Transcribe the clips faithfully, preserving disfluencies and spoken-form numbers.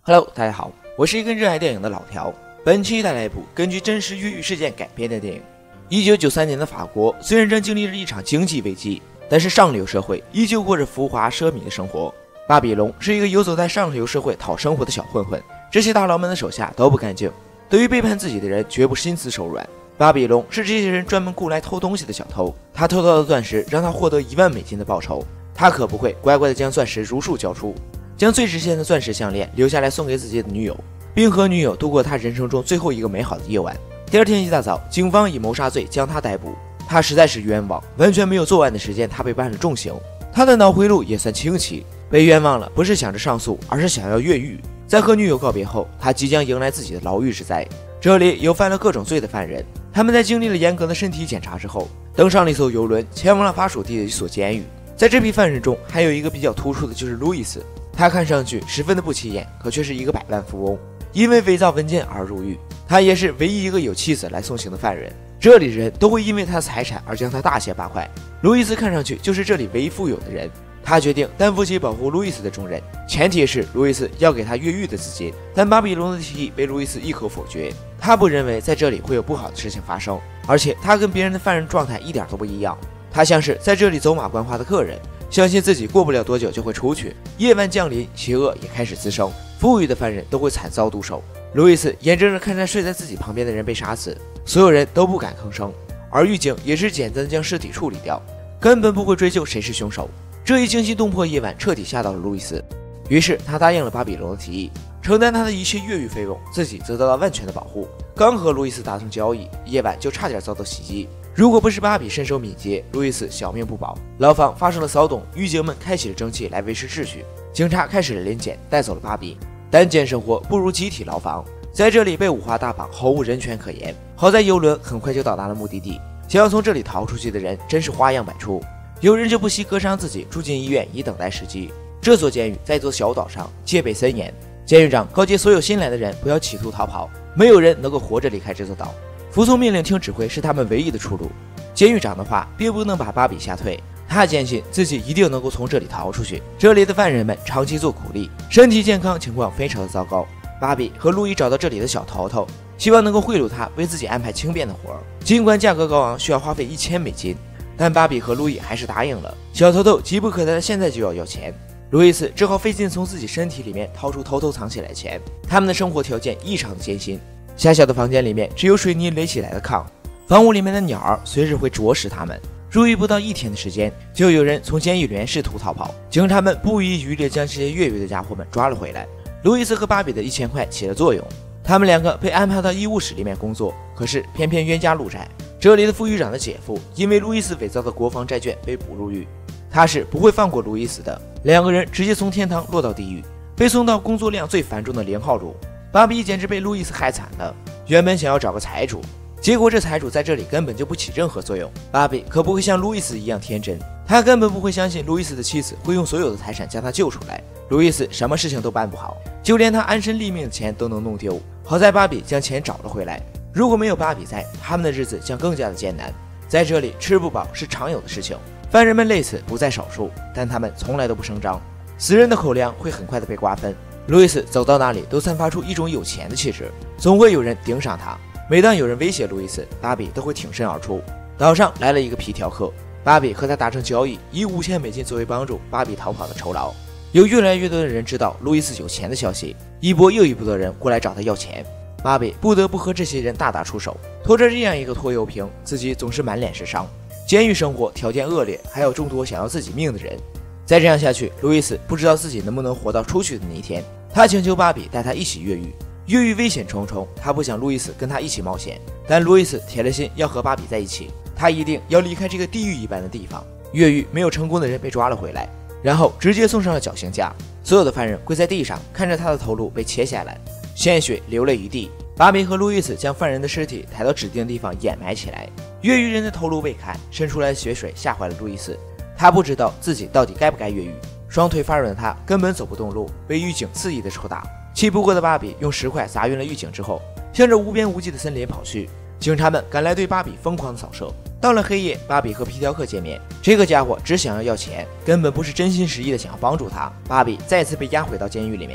Hello， 大家好，我是一个热爱电影的老条。本期带来一部根据真实越狱事件改编的电影。一九九三年的法国虽然正经历着一场经济危机，但是上流社会依旧过着浮华奢靡的生活。巴比龙是一个游走在上流社会讨生活的小混混，这些大佬们的手下都不干净，对于背叛自己的人绝不心慈手软。巴比龙是这些人专门雇来偷东西的小偷，他偷到的钻石让他获得一万美金的报酬，他可不会乖乖的将钻石如数交出，将最值钱的钻石项链留下来送给自己的女友，并和女友度过他人生中最后一个美好的夜晚。第二天一大早，警方以谋杀罪将他逮捕，他实在是冤枉，完全没有作案的时间，他被判了重刑，他的脑回路也算清奇。被冤枉了不是想着上诉，而是想要越狱。在和女友告别后，他即将迎来自己的牢狱之灾。这里有犯了各种罪的犯人，他们在经历了严格的身体检查之后，登上了一艘游轮，前往了法属地的一所监狱。在这批犯人中，还有一个比较突出的，就是路易斯。他看上去十分的不起眼，可却是一个百万富翁，因为伪造文件而入狱。他也是唯一一个有妻子来送行的犯人，这里人都会因为他的财产而将他大卸八块。路易斯看上去就是这里唯一富有的人，他决定担负起保护路易斯的重任，前提是路易斯要给他越狱的资金。但巴比龙的提议被路易斯一口否决，他不认为在这里会有不好的事情发生，而且他跟别人的犯人状态一点都不一样，他像是在这里走马观花的客人，相信自己过不了多久就会出去。夜晚降临，邪恶也开始滋生，富裕的犯人都会惨遭毒手。路易斯眼睁睁看着睡在自己旁边的人被杀死，所有人都不敢吭声，而狱警也是简单的将尸体处理掉，根本不会追究谁是凶手。这一惊心动魄夜晚彻底吓到了路易斯，于是他答应了巴比龙的提议，承担他的一切越狱费用，自己则得到万全的保护。刚和路易斯达成交易，夜晚就差点遭到袭击，如果不是巴比身手敏捷，路易斯小命不保。牢房发生了骚动，狱警们开启了蒸汽来维持秩序，警察开始了临检，带走了巴比。单间生活不如集体牢房，在这里被五花大绑，毫无人权可言。好在游轮很快就到达了目的地，想要从这里逃出去的人真是花样百出，有人就不惜割伤自己，住进医院以等待时机。这所监狱在一座小岛上，戒备森严，监狱长告诫所有新来的人不要企图逃跑，没有人能够活着离开这座岛，服从命令听指挥是他们唯一的出路。监狱长的话并不能把巴比吓退，他坚信自己一定能够从这里逃出去。这里的犯人们长期做苦力，身体健康情况非常的糟糕。巴比和路易找到这里的小头头，希望能够贿赂他为自己安排轻便的活儿，尽管价格高昂，需要花费一千美金，但巴比和路易还是答应了。小头头急不可待的现在就要要钱，路易斯只好费劲从自己身体里面掏出偷偷藏起来的钱。他们的生活条件异常的艰辛，狭小的房间里面只有水泥垒起来的炕，房屋里面的鸟儿随时会啄食他们。入狱不到一天的时间，就有人从监狱里面试图逃跑，警察们不遗余力将这些越狱的家伙们抓了回来。路易斯和巴比的一千块起了作用，他们两个被安排到医务室里面工作，可是偏偏冤家路窄。这里的副狱长的姐夫因为路易斯伪造的国防债券被捕入狱，他是不会放过路易斯的，两个人直接从天堂落到地狱，被送到工作量最繁重的零号路。巴比简直被路易斯害惨了，原本想要找个财主，结果这财主在这里根本就不起任何作用。巴比可不会像路易斯一样天真，他根本不会相信路易斯的妻子会用所有的财产将他救出来。路易斯什么事情都办不好，就连他安身立命的钱都能弄丢，好在巴比将钱找了回来，如果没有巴比在，他们的日子将更加的艰难。在这里吃不饱是常有的事情，犯人们累死不在少数，但他们从来都不声张，死人的口粮会很快的被瓜分。路易斯走到哪里都散发出一种有钱的气质，总会有人盯上他。每当有人威胁路易斯，巴比都会挺身而出。岛上来了一个皮条客，巴比和他达成交易，以五千美金作为帮助巴比逃跑的酬劳。有越来越多的人知道路易斯有钱的消息，一波又一波的人过来找他要钱，巴比不得不和这些人大打出手。拖着这样一个拖油瓶，自己总是满脸是伤。监狱生活条件恶劣，还有众多想要自己命的人。再这样下去，路易斯不知道自己能不能活到出去的那一天。他请求巴比带他一起越狱，越狱危险重重，他不想路易斯跟他一起冒险，但路易斯铁了心要和巴比在一起，他一定要离开这个地狱一般的地方。越狱没有成功的人被抓了回来，然后直接送上了绞刑架，所有的犯人跪在地上，看着他的头颅被切下来，鲜血流泪一地。巴比和路易斯将犯人的尸体抬到指定的地方掩埋起来。越狱人的头颅被砍，渗出来的血水吓坏了路易斯，他不知道自己到底该不该越狱。双腿发软的他根本走不动路，被狱警肆意的抽打。气不过的巴比用石块砸晕了狱警之后，向着无边无际的森林跑去。警察们赶来对巴比疯狂的扫射。到了黑夜，巴比和皮条客见面，这个家伙只想要要钱，根本不是真心实意的想要帮助他。巴比再次被押回到监狱里面，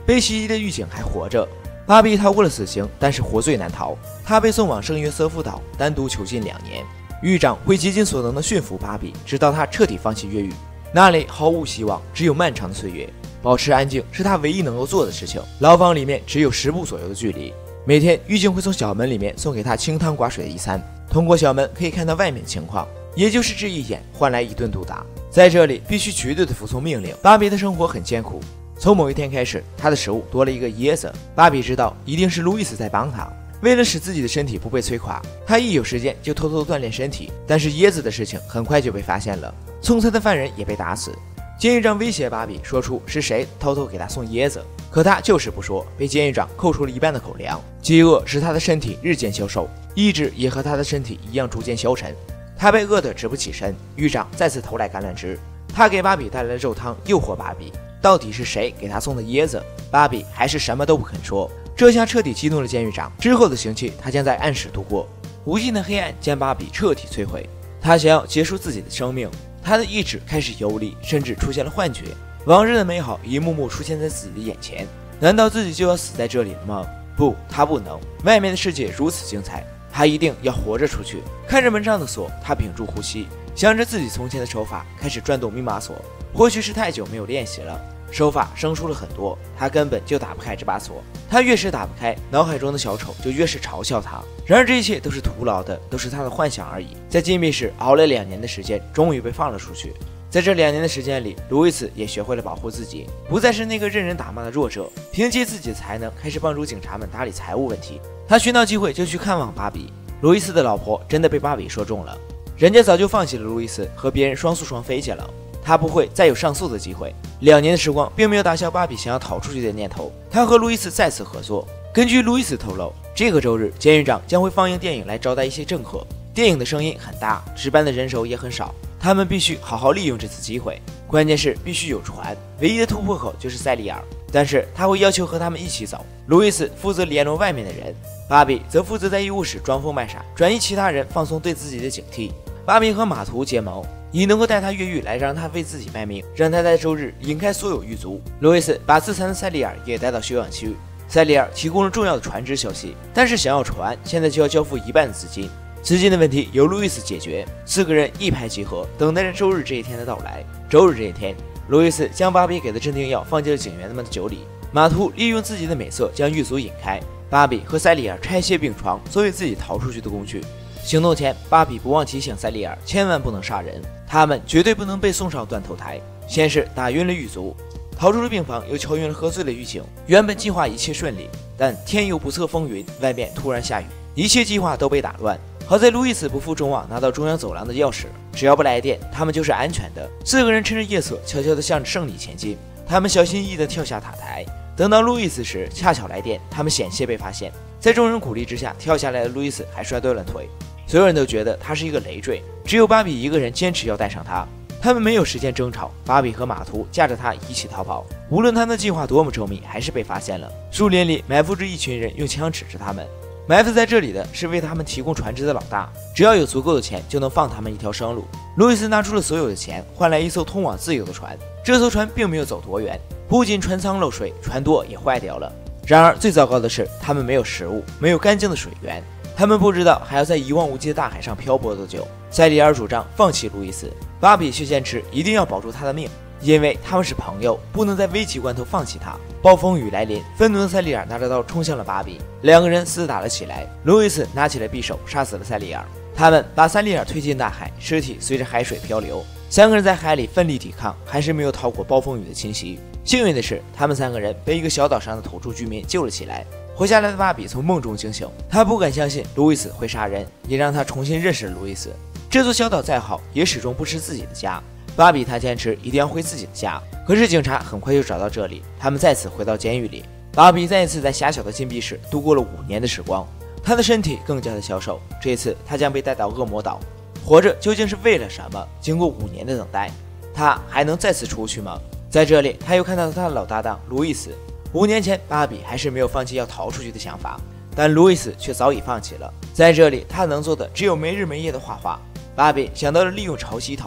被袭击的狱警还活着。芭比逃过了死刑，但是活罪难逃，她被送往圣约瑟夫岛单独囚禁两年。狱长会竭尽所能地驯服芭比，直到她彻底放弃越狱。那里毫无希望，只有漫长的岁月。保持安静是她唯一能够做的事情。牢房里面只有十步左右的距离。每天，狱警会从小门里面送给她清汤寡水的一餐，通过小门可以看到外面的情况，也就是这一眼换来一顿毒打。在这里必须绝对的服从命令。芭比的生活很艰苦。从某一天开始，她的食物多了一个椰子。芭比知道一定是路易斯在帮她。为了使自己的身体不被摧垮，她一有时间就偷偷锻炼身体。但是椰子的事情很快就被发现了，送餐的犯人也被打死。监狱长威胁芭比说出是谁偷偷给她送椰子，可她就是不说，被监狱长扣除了一半的口粮。饥饿使她的身体日渐消瘦，意志也和她的身体一样逐渐消沉。她被饿得直不起身。狱长再次投来橄榄枝，他给芭比带来了肉汤，诱惑芭比。到底是谁给他送的椰子？芭比还是什么都不肯说。这下彻底激怒了监狱长，之后的刑期他将在暗室度过。无尽的黑暗将芭比彻底摧毁，他想要结束自己的生命，他的意志开始游离，甚至出现了幻觉。往日的美好一幕幕出现在自己的眼前，难道自己就要死在这里了吗？不，他不能。外面的世界如此精彩，他一定要活着出去。看着门上的锁，他屏住呼吸，想着自己从前的手法，开始转动密码锁。或许是太久没有练习了，手法生疏了很多，他根本就打不开这把锁。他越是打不开，脑海中的小丑就越是嘲笑他。然而这一切都是徒劳的，都是他的幻想而已。在禁闭室熬了两年的时间，终于被放了出去。在这两年的时间里，路易斯也学会了保护自己，不再是那个任人打骂的弱者，凭借自己的才能开始帮助警察们打理财务问题。他寻到机会就去看望芭比。路易斯的老婆真的被芭比说中了，人家早就放弃了路易斯，和别人双宿双飞去了。他不会再有上诉的机会。两年的时光并没有打消芭比想要逃出去的念头，他和路易斯再次合作。根据路易斯透露，这个周日监狱长将会放映电影来招待一些政客。电影的声音很大，值班的人手也很少，他们必须好好利用这次机会。关键是必须有船，唯一的突破口就是塞利尔，但是他会要求和他们一起走。路易斯负责联络外面的人，芭比则负责在医务室装疯卖傻，转移其他人放松对自己的警惕。芭比和马图结盟，以能够带他越狱来让他为自己卖命，让他在周日引开所有狱卒。路易斯把自残的塞利尔也带到休养区，塞利尔提供了重要的船只消息，但是想要船，现在就要交付一半的资金。资金的问题由路易斯解决，四个人一拍即合，等待着周日这一天的到来。周日这一天，路易斯将芭比给的镇定药放进了警员们的酒里，马图利用自己的美色将狱卒引开，芭比和塞利尔拆卸病床作为自己逃出去的工具。行动前，芭比不忘提醒塞利尔千万不能杀人，他们绝对不能被送上断头台。先是打晕了狱卒，逃出了病房，又敲晕了喝醉的狱警。原本计划一切顺利，但天有不测风云，外面突然下雨，一切计划都被打乱。好在路易斯不负众望，拿到中央走廊的钥匙，只要不来电，他们就是安全的。四个人趁着夜色，悄悄地向着胜利前进。他们小心翼翼地跳下塔台，等到路易斯时，恰巧来电，他们险些被发现。在众人鼓励之下，跳下来的路易斯还摔断了腿。所有人都觉得他是一个累赘，只有芭比一个人坚持要带上他。他们没有时间争吵，芭比和马图驾着他一起逃跑。无论他们的计划多么周密，还是被发现了。树林里埋伏着一群人，用枪指着他们。埋伏在这里的是为他们提供船只的老大，只要有足够的钱，就能放他们一条生路。路易斯拿出了所有的钱，换来一艘通往自由的船。这艘船并没有走多远，不仅船舱漏水，船舵也坏掉了。然而最糟糕的是，他们没有食物，没有干净的水源。他们不知道还要在一望无际的大海上漂泊多久。塞利尔主张放弃路易斯，芭比却坚持一定要保住他的命，因为他们是朋友，不能在危急关头放弃他。暴风雨来临，愤怒的塞利尔拿着刀冲向了芭比，两个人厮打了起来。路易斯拿起了匕首，杀死了塞利尔。他们把塞利尔推进大海，尸体随着海水漂流。三个人在海里奋力抵抗，还是没有逃过暴风雨的侵袭。幸运的是，他们三个人被一个小岛上的土著居民救了起来。活下来的芭比从梦中惊醒，他不敢相信路易斯会杀人，也让他重新认识了路易斯。这座小岛再好，也始终不是自己的家。芭比他坚持一定要回自己的家，可是警察很快就找到这里，他们再次回到监狱里。芭比再一次在狭小的禁闭室度过了五年的时光，他的身体更加的消瘦。这次他将被带到恶魔岛，活着究竟是为了什么？经过五年的等待，他还能再次出去吗？在这里，他又看到他的老搭档路易斯。五年前，芭比还是没有放弃要逃出去的想法，但路易斯却早已放弃了。在这里，他能做的只有没日没夜的画画。芭比想到了利用潮汐逃走，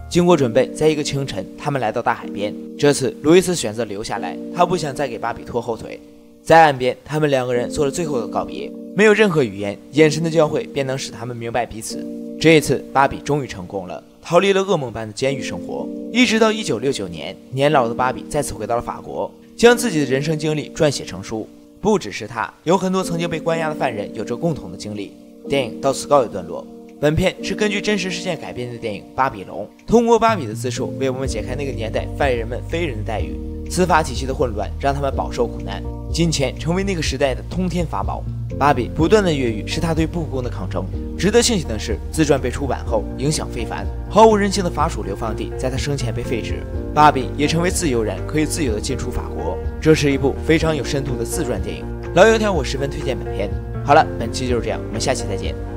经过准备，在一个清晨，他们来到大海边。这次，路易斯选择留下来，他不想再给芭比拖后腿。在岸边，他们两个人做了最后的告别，没有任何语言，眼神的交汇便能使他们明白彼此。这一次，芭比终于成功了，逃离了噩梦般的监狱生活。一直到一九六九年，年老的芭比再次回到了法国，将自己的人生经历撰写成书。不只是他，有很多曾经被关押的犯人有着共同的经历。电影到此告一段落。本片是根据真实事件改编的电影《巴比龙》，通过芭比的自述，为我们解开那个年代犯人们非人的待遇。司法体系的混乱让他们饱受苦难，金钱成为那个时代的通天法宝。芭比不断的越狱是他对不公的抗争。值得庆幸的是，自传被出版后影响非凡，毫无人性的法属流放地在他生前被废止，芭比也成为自由人，可以自由的进出法国。这是一部非常有深度的自传电影。老油条，我十分推荐本片。好了，本期就是这样，我们下期再见。